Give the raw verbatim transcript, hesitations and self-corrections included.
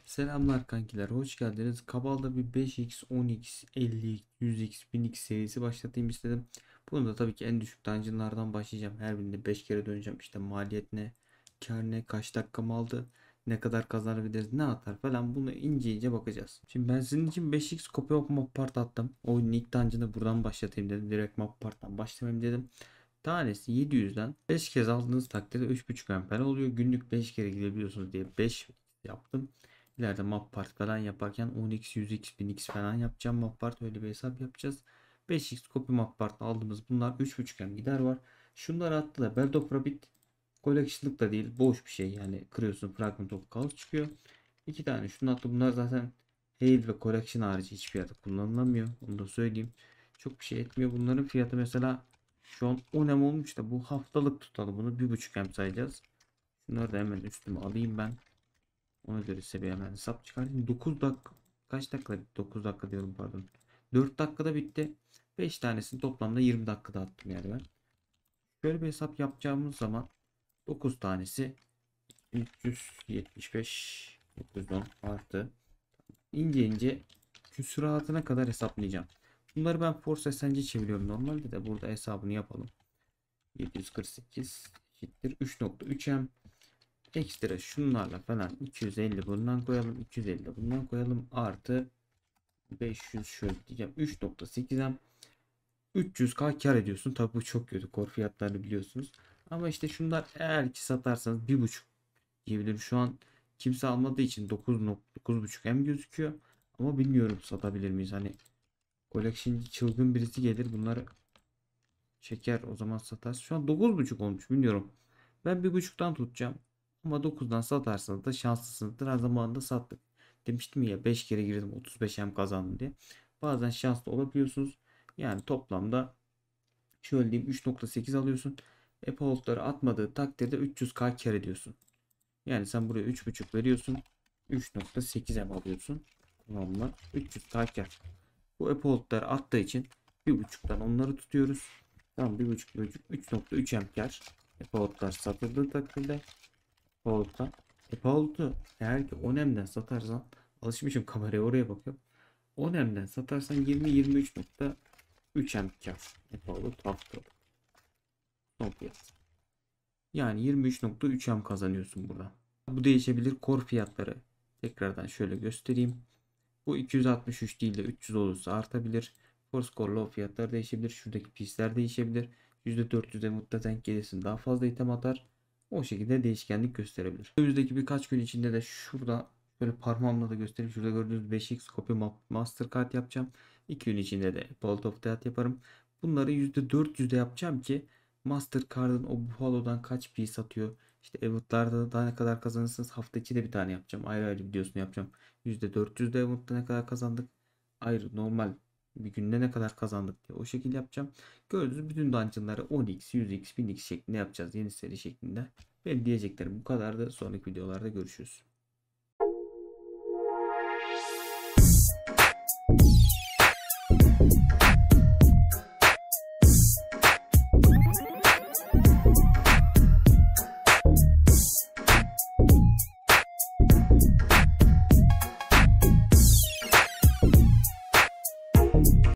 Selamlar kankiler, hoş geldiniz. Kabalda bir beş x, on x, elli x, yüz x, bin x serisi başlatayım istedim. Bunu da tabii ki en düşük dungeonlardan başlayacağım. Her birinde beş kere döneceğim. İşte maliyet ne, kar ne, kaç dakikamı aldı, ne kadar kazanabiliriz, ne atar falan, bunu ince ince bakacağız. Şimdi ben sizin için beş x copy of map part attım. Oyunun ilk dungeon'ı buradan başlatayım dedim. Direkt map part'tan başlamayayım dedim. Tanesi yedi yüzden beş kez aldığınız takdirde üç buçuk amper oluyor. Günlük beş kere gidebiliyorsunuz diye beş yaptım. İleride map part falan yaparken on x, yüz x, bin x falan yapacağım. Map part öyle bir hesap yapacağız. beş x copy map part aldığımız bunlar üç buçuk M gider var. Şunları attı da Belt of Rabbit collection'lık da değil. Boş bir şey yani. Kırıyorsun, Fragment of Chaos çıkıyor. İki tane şunu attı. Bunlar zaten Hail ve Collection harici hiçbir yerde kullanılamıyor. Onu da söyleyeyim. Çok bir şey etmiyor. Bunların fiyatı mesela şu an on M olmuş da bu haftalık tutalım. Bunu bir buçuk M sayacağız. Şunları da hemen üstüme alayım ben. Ona göre size bir hemen hesap çıkartayım. dokuz dakika, kaç dakika? dokuz dakika diyorum, pardon. dört dakikada bitti. beş tanesini toplamda yirmi dakikada attım yani ben. Şöyle bir hesap yapacağımız zaman dokuz tanesi üç yüz yetmiş beş, dokuz yüz on artı ince ince küsuratına kadar hesaplayacağım. Bunları ben Force S N C çeviriyorum normalde, de burada hesabını yapalım. yedi yüz kırk sekiz eşittir üç nokta üç M. Ekstra şunlarla falan iki yüz elli bundan koyalım. iki yüz elli bundan koyalım. Artı beş yüz şöyle diyeceğim. üç nokta sekiz M. üç yüz K kar ediyorsun. Tabi bu çok kötü. Core fiyatlarını biliyorsunuz. Ama işte şunlar eğer ki satarsanız bir buçuk diyebilirim. Şu an kimse almadığı için dokuz nokta dokuz buçuk M gözüküyor. Ama bilmiyorum satabilir miyiz? Hani collection'cı çılgın birisi gelir bunları çeker, o zaman satarsın. Şu an dokuz buçuk olmuş, bilmiyorum. Ben bir buçuktan tutacağım. Ama dokuzdan satarsanız da şanslısınızdır. Her zaman da sattık. Demiştim ya, beş kere girdim otuz beş M kazandım diye. Bazen şanslı olabiliyorsunuz. Yani toplamda şöyle diyeyim, üç nokta sekiz alıyorsun. Apple Hold'ları atmadığı takdirde üç yüz K kar ediyorsun. Yani sen buraya üç buçuk veriyorsun. üç nokta sekiz M alıyorsun. Tamam mı? üç yüz K kar. Bu Apple Hold'ları attığı için bir buçuktan onları tutuyoruz. Tamam, bir buçuk bir buçuk üç nokta üç amper Epault'lar satıldığı takdirde Epault'tan Epault'u eğer ki on M'den satarsan, alışmışım kameraya oraya bakıyorum, on M'den satarsan yirmi yirmi üç nokta üç amper Epault haftalık son fiyat. Yani yirmi üç nokta üç M kazanıyorsun burada. Bu değişebilir. Core fiyatları tekrardan şöyle göstereyim. Bu iki yüz altmış üç değil de üç yüz olursa artabilir. Force Core Low fiyatlar değişebilir. Şuradaki piece'ler değişebilir. yüzde dört yüze mutlaka denk gelirsin. Daha fazla item atar. O şekilde değişkenlik gösterebilir. Önümüzdeki birkaç gün içinde de şurada böyle parmağımla da göstereyim. Şurada gördüğünüz beş x Copy Mastercard yapacağım. iki gün içinde de Bolt of Death yaparım. Bunları yüzde dört yüzde yapacağım ki Mastercard'ın o Buffalo'dan kaç piece atıyor, İşte eventlarda daha ne kadar kazanırsınız, hafta içi de bir tane yapacağım. Ayrı ayrı videosunu yapacağım. yüzde dört yüz de Event'ta ne kadar kazandık, ayrı normal bir günde ne kadar kazandık diye o şekilde yapacağım. Gördüğünüz bütün dungeonları on x, yüz x, bin x şeklinde yapacağız. Yeni seri şeklinde. Benim diyeceklerim bu kadardı. Sonraki videolarda görüşürüz.